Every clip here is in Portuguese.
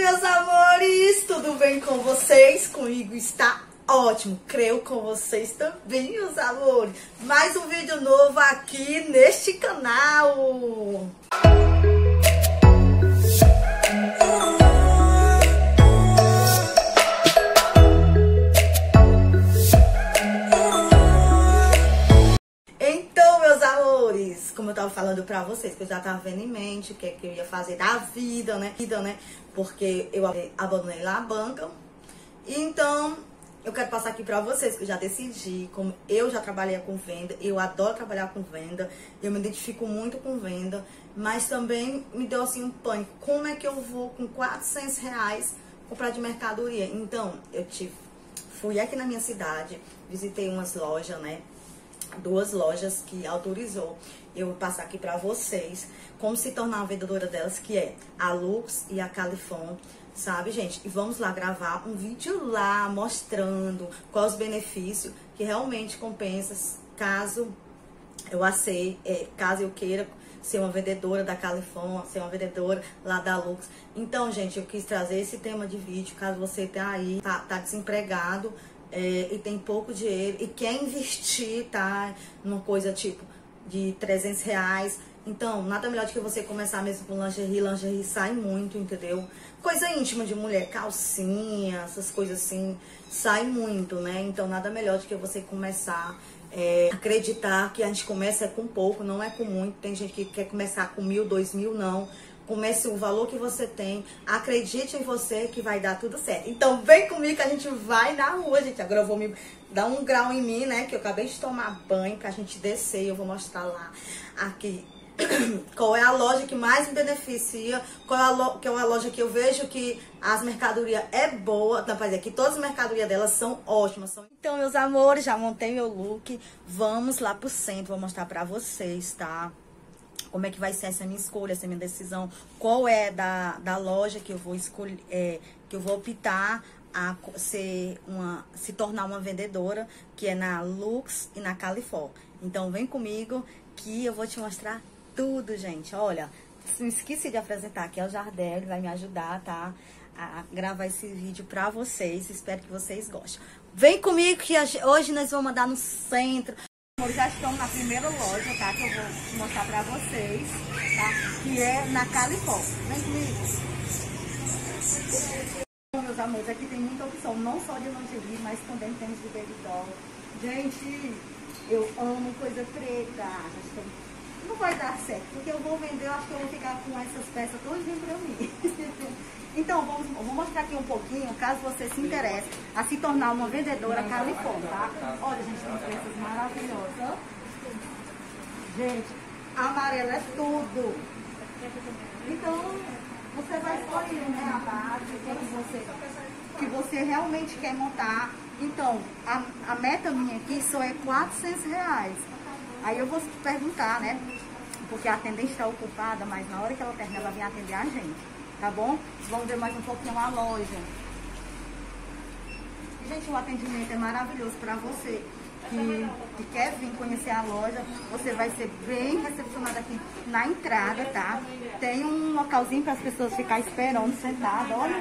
meus amores, tudo bem com vocês? Comigo está ótimo, creio com vocês também, meus amores. Mais um vídeo novo aqui neste canal. Então, meus amores, como eu tava falando pra vocês, que eu já tava vendo em mente o que é que eu ia fazer da vida, né? Porque eu abandonei lá a banca. Então, eu quero passar aqui pra vocês, que eu já decidi, como eu já trabalhei com venda, eu adoro trabalhar com venda, eu me identifico muito com venda, mas também me deu assim um pânico. Como é que eu vou com R$400 comprar de mercadoria? Então, fui aqui na minha cidade, visitei umas lojas, né? 2 lojas que autorizou eu passar aqui pra vocês como se tornar uma vendedora delas, que é a Lux e a Califon, sabe, gente? E vamos lá gravar um vídeo lá mostrando quais os benefícios que realmente compensa caso eu queira ser uma vendedora da Califon, ser uma vendedora lá da Lux. Então, gente, eu quis trazer esse tema de vídeo, caso você tá aí, tá desempregado, e tem pouco dinheiro e quer investir, tá? Numa coisa tipo de R$300. Então, nada melhor do que você começar mesmo com lingerie. Lingerie sai muito, entendeu? Coisa íntima de mulher, calcinha, essas coisas assim, sai muito, né? Então, nada melhor do que você começar. Acreditar que a gente começa com pouco, não é com muito. Tem gente que quer começar com 1.000, 2.000, não. Comece o valor que você tem, acredite em você que vai dar tudo certo. Então vem comigo que a gente vai na rua, gente. Agora eu vou me dar um grau em mim, né? Que eu acabei de tomar banho pra gente descer. Eu vou mostrar lá aqui qual é a loja que mais me beneficia, qual é a loja que eu vejo que as mercadorias é boa, não, quer dizer, que todas as mercadorias delas são ótimas. Então, meus amores, já montei meu look. Vamos lá pro centro, vou mostrar pra vocês, tá? Como é que vai ser essa minha escolha, essa minha decisão, qual é da loja que eu vou escolher, que eu vou optar a se tornar uma vendedora, que é na Lux e na Califon. Então vem comigo que eu vou te mostrar tudo, gente. Olha, não esqueci de apresentar aqui, é o Jardel, ele vai me ajudar, tá? A gravar esse vídeo pra vocês, espero que vocês gostem. Vem comigo que hoje nós vamos andar no centro. Já estamos na primeira loja, tá? Que eu vou mostrar pra vocês, tá? Que é na Califon. Vem comigo. Meus amores, aqui tem muita opção, não só de lingerie, mas também temos de baby doll. Gente, eu amo coisa preta. Não vai dar certo, porque eu vou vender, eu acho que eu vou ficar com essas peças todinhas pra mim. Então, vou mostrar aqui um pouquinho, caso você se interesse a se tornar uma vendedora Califon, tá? Olha, gente, tem peças maravilhosas. Gente, amarelo é tudo. Então, você vai escolher, né, a base que você realmente quer montar. Então, a meta minha aqui só é R$400. Aí eu vou te perguntar, né? Porque a atendente está ocupada, mas na hora que ela terminar, ela vem atender a gente. Tá bom? Vamos ver mais um pouquinho a loja. Gente, o atendimento é maravilhoso para você que quer vir conhecer a loja. Você vai ser bem recepcionado aqui na entrada, tá? Tem um localzinho para as pessoas ficarem esperando, sentadas. Olha.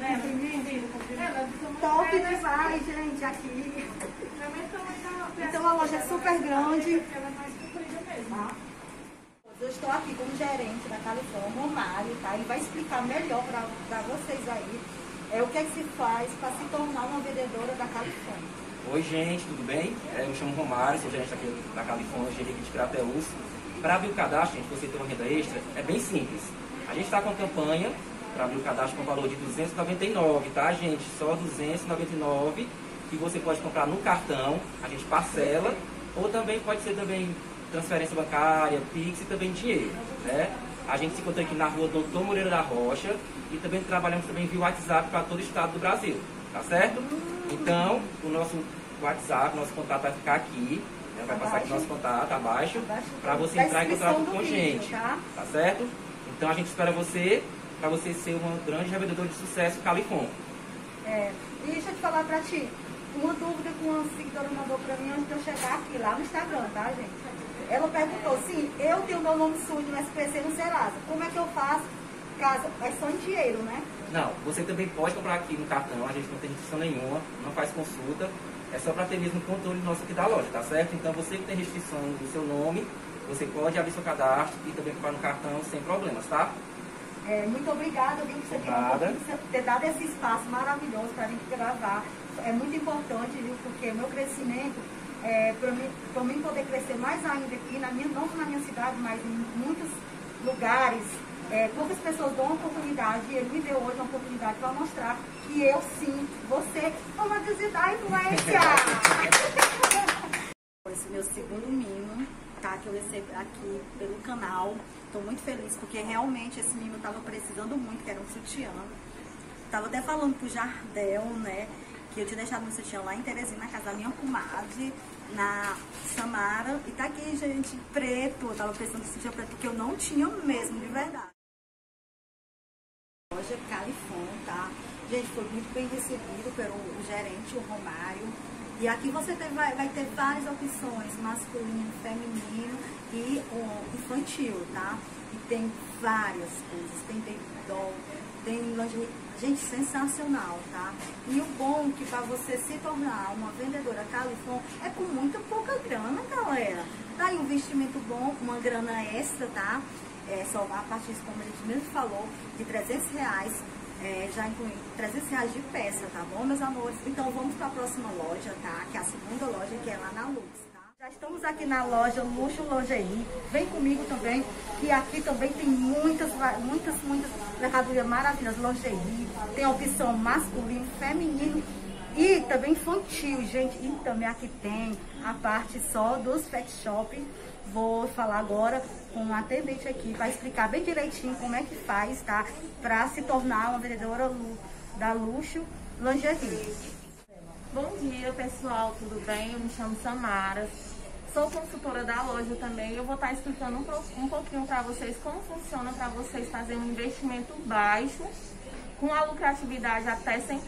Top demais, gente, aqui. Então a loja é super grande. Tá? Eu estou aqui como gerente da Califon, Romário, tá? Ele vai explicar melhor para vocês aí o que é que se faz para se tornar uma vendedora da Califon. Oi, gente, tudo bem? Eu me chamo Romário, sou gerente aqui da Califon, gerente aqui de Crateús. Para abrir o cadastro, gente, você ter uma renda extra, é bem simples. A gente está com a campanha para abrir o cadastro com valor de R$299, tá, gente? Só R$299, que você pode comprar no cartão, a gente parcela, ou também pode ser também transferência bancária, Pix e também dinheiro, né? A gente se encontra aqui na rua Doutor Moreira da Rocha e também trabalhamos também via WhatsApp para todo o estado do Brasil, tá certo? Então, o nosso WhatsApp, nosso contato vai ficar aqui, né? Vai passar aqui nosso contato abaixo, para você entrar em contato com a gente, tá certo? Então a gente espera você, para você ser uma grande revendedora de sucesso Califon. E deixa eu te falar pra ti, uma dúvida que uma seguidora mandou pra mim antes de eu chegar aqui, lá no Instagram, tá, gente? Ela perguntou, sim, eu tenho meu nome sujo no SPC no Serasa, como é que eu faço caso, é só em dinheiro, né? Não, você também pode comprar aqui no cartão, a gente não tem restrição nenhuma, não faz consulta, é só para ter mesmo controle nosso aqui da loja, tá certo? Então você que tem restrição do seu nome, você pode abrir seu cadastro e também comprar no cartão sem problemas, tá? Muito obrigada, Vim, por você ter dado esse espaço maravilhoso para a gente gravar. É muito importante, viu, porque o meu crescimento, para mim poder crescer mais ainda aqui, não só na minha cidade, mas em muitos lugares, poucas pessoas dão uma oportunidade, e ele me deu hoje uma oportunidade para mostrar que eu sim, você, vamos digitar influência! Esse meu segundo mimo, tá, que eu recebi aqui pelo canal. Estou muito feliz porque realmente esse mimo estava precisando muito, que era um sutiã. Tava até falando pro Jardel, né, que eu tinha deixado meu sutiã lá em Teresina, na casa da minha comadre, na Samara. E tá aqui, gente, preto. Eu tava precisando de sutiã preto porque eu não tinha mesmo, de verdade. Loja Califon, tá? Gente, foi muito bem recebido pelo gerente, o Romário. E aqui você vai ter várias opções, masculino, feminino e infantil, tá? E tem várias coisas, tem baby doll, tem lingerie, gente, sensacional, tá? E o bom que para você se tornar uma vendedora Califon é com muita pouca grana, galera. Tá aí um investimento bom, uma grana extra, tá? Só a partir, como a gente mesmo falou, de R$300. Já inclui R$300 de peça, tá bom, meus amores? Então vamos para a próxima loja, tá? Que é a segunda loja, que é lá na Lux, tá? Já estamos aqui na loja Luxo Lingerie. Vem comigo também, que aqui também tem muitas mercadorias maravilhosas, lingerie. Tem a opção masculino, feminino e também infantil, gente. E também aqui tem a parte só dos pet shop. Vou falar agora com um atendente aqui para explicar bem direitinho como é que faz, tá? Para se tornar uma vendedora da Luxo Lingerie. Bom dia, pessoal, tudo bem? Eu me chamo Samara, sou consultora da loja também. Eu vou estar explicando um pouquinho para vocês como funciona para vocês fazerem um investimento baixo com a lucratividade até 100%.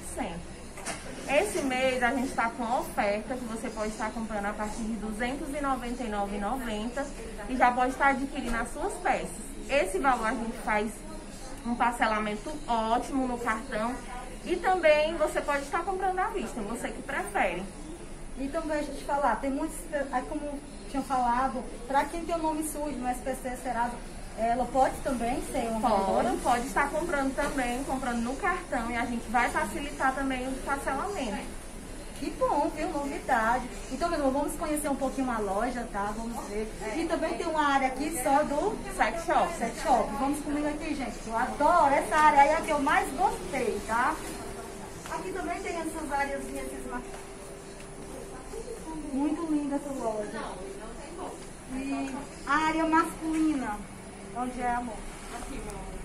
Esse mês a gente está com uma oferta que você pode estar comprando a partir de R$ 299,90 e já pode estar adquirindo as suas peças. Esse valor a gente faz um parcelamento ótimo no cartão e também você pode estar comprando à vista, você que prefere. E também a gente falar, tem muitos, como tinha falado, para quem tem o nome sujo no SPC Serasa, ela pode também ser uma vendedora? Pode estar comprando também, comprando no cartão, e a gente vai facilitar também o parcelamento. Que bom, viu? Novidade. Então, meu irmão, vamos conhecer um pouquinho a loja, tá? Vamos ver. E também tem uma área aqui só do Sex Shop. Sex Shop. Vamos comigo aqui, gente. Eu adoro essa área aí, é a que eu mais gostei, tá? Aqui também tem essas areazinhas aqui. Muito linda essa loja. E a área masculina. Onde é, amor? Aqui,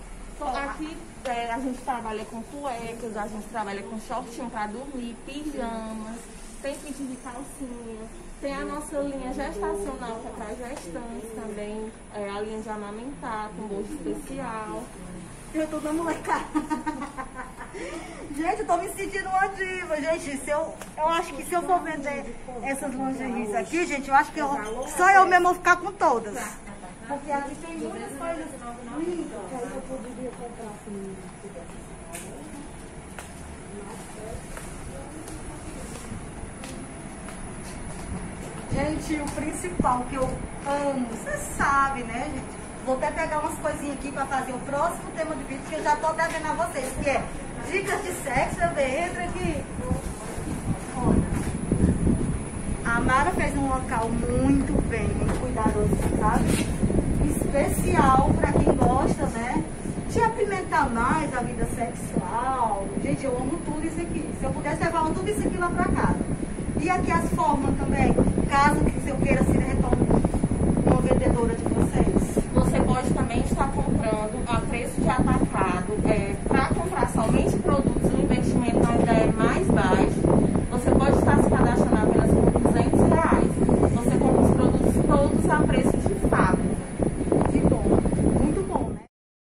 a gente trabalha com cuecas, a gente trabalha com shortinho para dormir, pijamas, tem kit de calcinha, tem a nossa linha gestacional que é para gestantes também, a linha de amamentar com bolsa especial. Eu tô da molecada. Gente, eu tô me sentindo uma diva, gente. Eu acho que se eu for vender essas lingeries aqui, gente, eu acho que só eu mesmo vou ficar com todas. Porque aqui tem muitas coisas lindas. Eu poderia comprar assim. Gente, o principal que eu amo, você sabe, né, gente? Vou até pegar umas coisinhas aqui para fazer o próximo tema de vídeo que eu já tô devendo a vocês, que é dicas de sexo. Entra aqui. Olha. A Mara fez um local muito bem, muito cuidadoso, sabe? Especial para quem gosta, né, de apimentar mais a vida sexual. Gente, eu amo tudo isso aqui. Se eu pudesse levar tudo isso aqui lá para casa. E aqui as formas também, caso que eu queira se retornar uma vendedora de vocês. Você pode também estar comprando a preço de atacado, para comprar somente produtos, o investimento ainda é mais baixo. Você pode estar se cadastrando apenas por R$200. Você compra os produtos todos a preço de fábrica. Que bom, muito bom, né?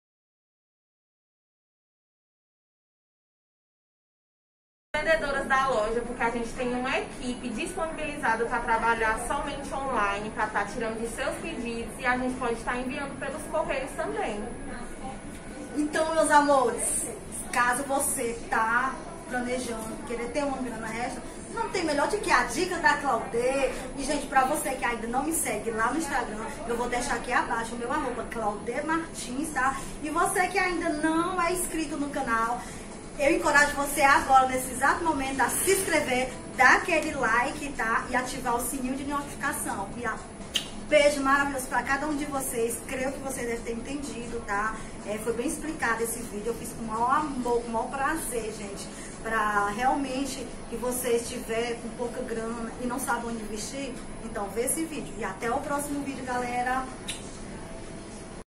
Vendedoras da loja, porque a gente tem uma equipe disponibilizada para trabalhar somente online, para estar tirando de seus pedidos, e a gente pode estar enviando pelos correios também. Então, meus amores, caso você tá planejando querer ter uma grana extra, não tem melhor do que a dica da Claudê. E, gente, pra você que ainda não me segue lá no Instagram, eu vou deixar aqui abaixo o meu @ Claudê Martins, tá? E você que ainda não é inscrito no canal, eu encorajo você agora, nesse exato momento, a se inscrever, dar aquele like, tá? E ativar o sininho de notificação. E beijo maravilhoso pra cada um de vocês. Creio que vocês devem ter entendido, tá? Foi bem explicado esse vídeo. Eu fiz com o maior amor, com o maior prazer, gente. Pra realmente que você estiver com pouca grana e não sabe onde investir, então vê esse vídeo. E até o próximo vídeo, galera.